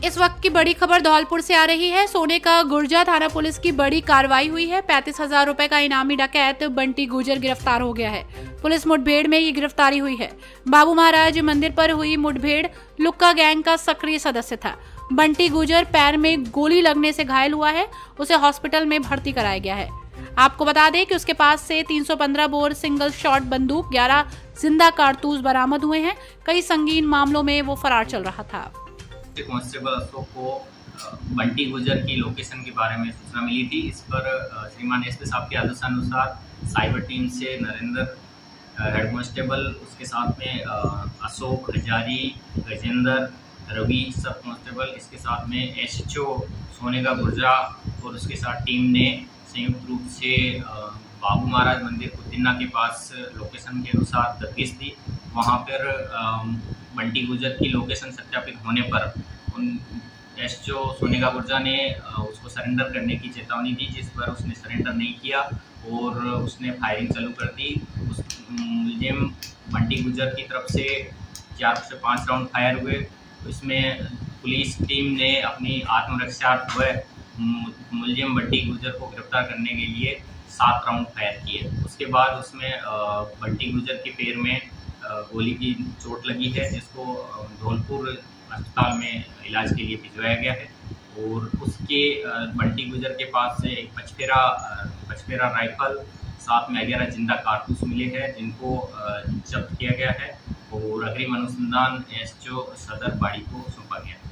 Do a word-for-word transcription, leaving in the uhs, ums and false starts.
इस वक्त की बड़ी खबर धौलपुर से आ रही है। सोने का गुर्जा थाना पुलिस की बड़ी कार्रवाई हुई है। पैंतीस हजार रुपए का इनामी डकैत बंटी गुर्जर गिरफ्तार हो गया है। पुलिस मुठभेड़ में ये गिरफ्तारी हुई है। बाबू महाराज मंदिर पर हुई मुठभेड़ लुक्का गैंग का सक्रिय सदस्य था। बंटी गुर्जर पैर में गोली लगने से घायल हुआ है। उसे हॉस्पिटल में भर्ती कराया गया है। आपको बता दें कि उसके पास से तीन सौ पंद्रह बोर सिंगल शॉट बंदूक, ग्यारह जिंदा कारतूस बरामद हुए हैं। कई संगीन मामलों में वो फरार चल रहा था। कांस्टेबल अशोक को बंटी गुर्जर की लोकेशन के बारे में सूचना मिली थी। इस पर श्रीमान एसपी साहब के आदेशानुसार साइबर टीम से नरेंद्र हेड कांस्टेबल, उसके साथ में अशोक, हजारी, गजेंद्र, रवि सब कांस्टेबल, इसके साथ में एसएचओ सोने का गुर्जा और उसके साथ टीम ने संयुक्त रूप से बाबू महाराज मंदिर कुतिन्ना के पास लोकेशन के अनुसार दबिश दी। वहाँ पर बंटी गुर्जर की लोकेशन सत्यापित होने पर उन एसएचओ सोने का गुर्जा ने उसको सरेंडर करने की चेतावनी दी, जिस पर उसने सरेंडर नहीं किया और उसने फायरिंग चालू कर दी। उस मुलजिम बंटी गुर्जर की तरफ से चार से पाँच राउंड फायर हुए। इसमें पुलिस टीम ने अपनी आत्मरक्षार्थ मुलजिम बंटी गुर्जर को गिरफ्तार करने के लिए सात राउंड फायर किए। उसके बाद उसमें बंटी गुर्जर के पैर में गोली की चोट लगी है, जिसको धौलपुर अस्पताल में इलाज के लिए भिजवाया गया है। और उसके बंटी गुर्जर के पास से एक पचफेरा पचफेरा राइफल, साथ में ग्यारह जिंदा कारतूस मिले हैं, जिनको जब्त किया गया है और अग्रिम अनुसंधान एसएचओ सदर बाड़ी को सौंपा गया है।